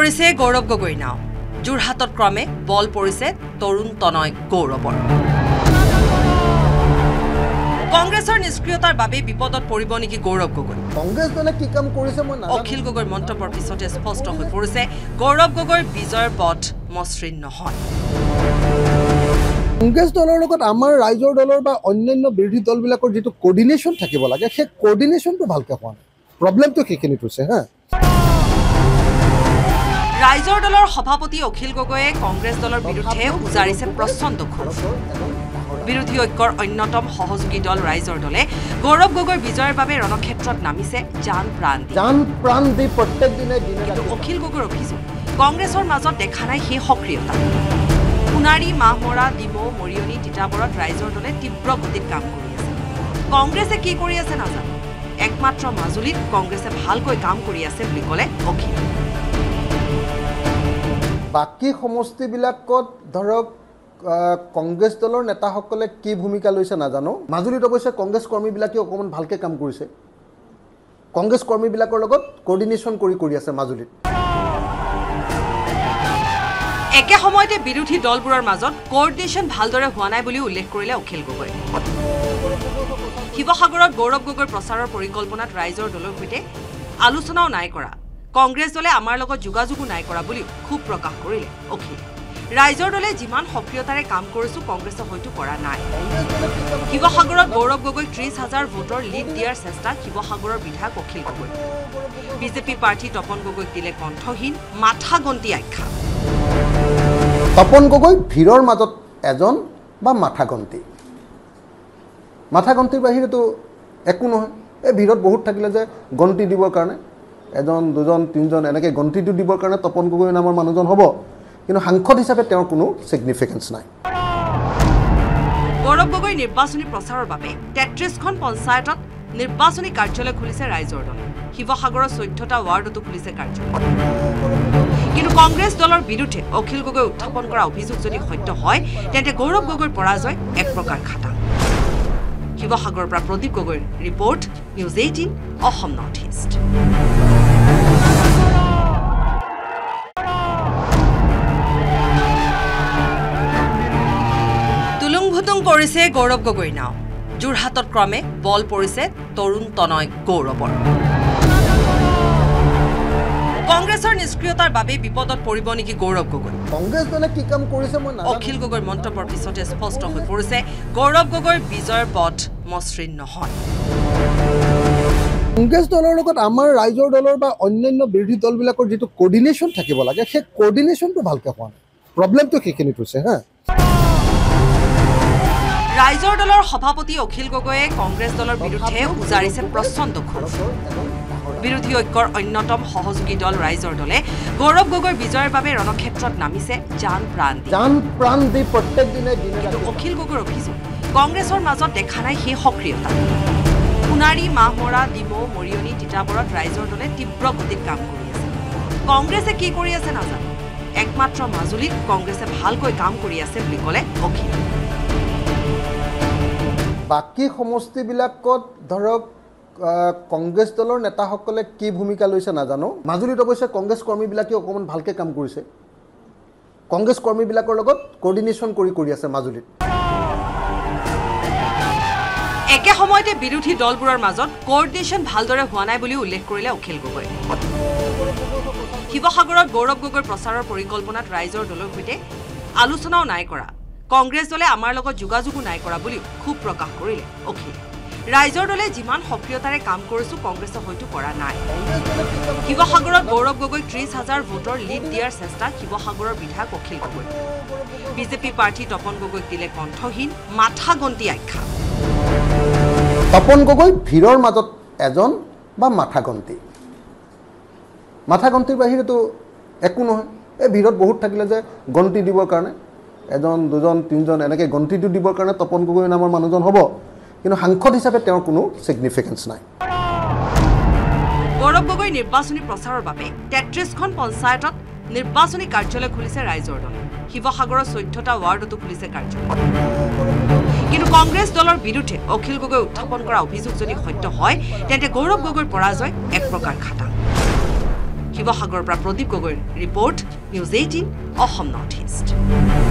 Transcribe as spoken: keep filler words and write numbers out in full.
কৰিছে গৌৰৱ গগৈ নাও যোৰহাটত ক্ৰমে বল পৰিছে তৰুণ তনয় গৌৰৱৰ কংগ্ৰেছৰ নিষ্ক্ৰিয়তাৰ বাবে বিপদত পৰিব নেকি গৌৰৱ গগৈ কংগ্ৰেছ দলে কি কাম কৰিছে মই নাজানো অখিল গগৈৰ মন্তব্যৰ পিছতে স্পষ্ট হৈ পৰিছে গৌৰৱ গগৈৰ বিজয়ৰ পথ মসৃণ নহয় কংগ্ৰেছ দলৰ লগত আমাৰ ৰাইজৰ দলৰ বা অন্যান্য বিৰোধী দলবিলাকৰ যেটো কোঅৰ্ডিনেশন থাকিব লাগে সেই কোঅৰ্ডিনেশনটো ভালকে হোৱা নাই প্ৰবলেমটো কিখিনি হৈছে হা ৰাইজৰ দলৰ সভাপতি অখিল গগৈয়ে কংগ্ৰেছ দলৰ বিৰুদ্ধে উজাৰিছে প্ৰচণ্ড ক্ষোভ বিৰোধী ঐক্যৰ অন্যতম সহযোগী দল ৰাইজৰ দলে গৌৰৱ গগৈৰ বিজয়ৰ বাবে ৰণক্ষেত্ৰত নামিছে জান প্ৰাণ দি জান প্ৰাণ দি প্ৰত্যেক দিনে দিনে অখিল গগৈৰ অভিযোগ কংগ্ৰেছৰ মাজত দেখা নাই সেই সক্ৰিয়তা সোণাৰী মাহমৰা ডিমৌ মৰিয়নি তিতাবৰত ৰাইজৰ দলে তীব্ৰ গতিত কাম কৰি আছে কংগ্ৰেছে কি কৰি আছে নাজানো একমাত্ৰ মাজুলীত কংগ্ৰেছে ভালকৈ কাম কৰি আছে বুলি ক'লে অখিল বাকি সমষ্টিবিলাকত ধৰক কংগ্ৰেছ দলৰ নেতাসকলে কি ভূমিকা লৈছে নাজানো মাজুলীত অৱশ্যে কংগ্ৰেছ কৰ্মীবিলাকে অকমান ভালকে কাম কৰিছে কংগ্ৰেছ কৰ্মীবিলাকৰ লগত কোঅৰ্ডিনেশন কৰি কৰি আছে মাজুলীত একে সময়তে বিৰোধী দলবোৰৰ মাজত কোঅৰ্ডিনেশন ভালদৰে হোৱা নাই বুলি উল্লেখ কৰিলে অখিল গগৈ শিৱসাগৰত গৌৰৱ গগৈৰ প্ৰচাৰৰ পৰিকল্পনাত ৰাইজৰ দলৰ সৈতে আলোচনাও নাই কৰা কংগ্ৰেছ দলে আমাৰ লগত যোগাযোগো নাই কৰা বুলি খুব প্ৰকাশ কৰিলে অখিল ৰাইজৰ দলে যিমান সক্ৰিয়তাৰে কাম কৰিছো কংগ্ৰেছে হয়তো কৰা নাই শিৱসাগৰত গৌৰৱ গগৈ ত্ৰিশ হাজাৰ ভোটৰ লিড দিয়াৰ চেষ্টা শিৱসাগৰৰ বিধায়ক অখিল গগৈ বিজেপি প্ৰাৰ্থী তপন গগৈক দিলে কণ্ঠহীন মাথা গন্তি আখ্যা তপন গগৈ ভিৰৰ মাজত এজন বা মাথা গন্তি মাথা গন্তিৰ বাহিৰেতো একো নহয় এই ভিৰত বহুত থাকিলে যে গন্তি দিবৰ কাৰণে এজন দুজন তিনজন এনেকৈ গন্তিটো দিবৰ কাৰণে তপন গগৈ নামৰ মানুহজন হ'ব কিন্তু সাংসদ হিচাপে তেওঁৰ কোনো সিগনিফিকেন্স নাই গৌৰৱ গগৈ নিৰ্বাচনী প্ৰচাৰৰ বাবে তেত্ৰিশখন পঞ্চায়তত নিৰ্বাচনী কাৰ্যালয় খুলিছে ৰাইজৰ দলে শিৱসাগৰৰ চৈধ্যটা ৱাৰ্ডতো খুলিছে কাৰ্যালয় কিন্তু কংগ্ৰেছ দলৰ বিৰুদ্ধে অখিল গগৈ উত্থাপন কৰা অভিযোগ যদি সত্য হয় তেন্তে গৌৰৱ গগৈৰ পৰাজয় এক প্ৰকাৰ খাটা শিৱসাগৰৰ পৰা প্ৰদীপ গগৈৰ report News Eighteen Assam North East তুলুংভুতুং কৰিছে গৌৰৱ গগৈ নাও যোৰহাটত ক্ৰমে বল পৰিছে তৰুণ তনয় গৌৰৱৰ কংগ্ৰেছৰ নিষ্ক্ৰিয়তাৰ বাবে বিপদত পৰিব নেকি গৌৰৱ গগৈ কংগ্ৰেছ দলে কি কাম কৰিছে মই নাজানো অখিল গগৈৰ মন্তব্যৰ পিছতে স্পষ্ট হৈ পৰিছে গৌৰৱ গগৈৰ বিজয়ৰ পথ মসৃণ নহয় কংগ্ৰেছ দলৰ লগত আমাৰ ৰাইজৰ দলৰ বা অন্যান্য বিৰোধী দলবিলাকৰ যেটো কোঅৰ্ডিনেশন থাকিব লাগে সেই কোঅৰ্ডিনেশনটো ভালকে হোৱা নাই প্ৰবলেমটো কিখিনি হৈছে হা ৰাইজৰ দলৰ সভাপতি অখিল গগৈয়ে কংগ্ৰেছ দলৰ বিৰুদ্ধে উজাৰিছে প্ৰচণ্ড ক্ষোভ বিৰোধী ঐক্যৰ অন্যতম সহযোগী দল ৰাইজৰ দলে গৌৰৱ গগৈৰ বিজয়ৰ বাবে ৰণক্ষেত্ৰত নামিছে জান প্ৰাণ দি জান প্ৰাণ দি প্ৰত্যেক দিনে দিনে অখিল গগৈৰ অভিযোগ কংগ্ৰেছৰ মাজত দেখা নাই সেই সক্ৰিয়তা সোণাৰী মাহমৰা ডিমৌ মৰিয়নি তিতাবৰত ৰাইজৰ দলে তীব্ৰ গতিত কাম কৰি আছে কংগ্ৰেছে কি কৰি আছে নাজানো একমাত্ৰ মাজুলীত কংগ্ৰেছে ভালকৈ কাম কৰি আছে বুলি ক'লে অখিল বাকি সমষ্টিবিলাকত ধৰক কংগ্ৰেছ দলৰ নেতাসকলে কি ভূমিকা লৈছে নাজানো মাজুলীত অৱশ্যে কংগ্ৰেছ কৰ্মীবিলাকে অকমান ভালকে কাম কৰিছে কংগ্ৰেছ কৰ্মীবিলাকৰ লগত কোঅৰ্ডিনেশন কৰি কৰি আছে মাজুলীত একে সময়তে বিৰোধী দলবোৰৰ মাজত কোঅৰ্ডিনেশন ভালদৰে হোৱা নাই বুলি উল্লেখ কৰিলে অখিল গগৈ শিৱসাগৰত গৌৰৱ গগৈৰ প্ৰচাৰৰ পৰিকল্পনাত ৰাইজৰ দলৰ সৈতে আলোচনাও নাই কৰা কংগ্ৰেছ দলে আমাৰ লগত যোগাযোগো নাই কৰা বুলি খুব প্ৰকাশ কৰিলে অখিল ৰাইজৰ দলে যিমান সক্ৰিয়তাৰে কাম কৰিছো কংগ্ৰেছে হয়তো কৰা নাই শিৱসাগৰত গৌৰৱ গগৈ ত্ৰিশ হাজাৰ ভোটৰ লিড দিয়াৰ চেষ্টা শিৱসাগৰৰ বিধায়ক অখিল গগৈ বিজেপি প্ৰাৰ্থী তপন গগৈক দিলে কণ্ঠহীন মাথা গন্তি আখ্যা তপন গগৈ ভিৰৰ মাজত এজন বা মাথা গন্তি মাথা গন্তিৰ বাহিৰেতো একো নহয় এই ভিৰত বহুত থাকিলে যে গন্তি দিবৰ কাৰণে এজন দুজন তিনজন এনেকৈ গন্তিটো দিবৰ কাৰণে তপন গগৈ নামৰ মানুহজন হ'ব কিন্তু সাংসদ হিচাপে তেওঁৰ কোনো সিগনিফিকেন্স নাই গৌৰৱ গগৈ নিৰ্বাচনী প্ৰচাৰৰ বাবে তেত্ৰিশখন পঞ্চায়তত নিৰ্বাচনী কাৰ্যালয় খুলিছে ৰাইজৰ দলে শিৱসাগৰৰ চৈধ্যটা ৱাৰ্ডতো খুলিছে কাৰ্যালয় কিন্তু কংগ্ৰেছ দলৰ বিৰুদ্ধে অখিল গগৈ উত্থাপন কৰা অভিযোগ যদি সত্য হয় তেন্তে গৌৰৱ গগৈৰ পৰাজয় এক প্ৰকাৰ খাটা শিৱসাগৰৰ পৰা প্ৰদীপ গগৈৰ report News Eighteen Assam North east.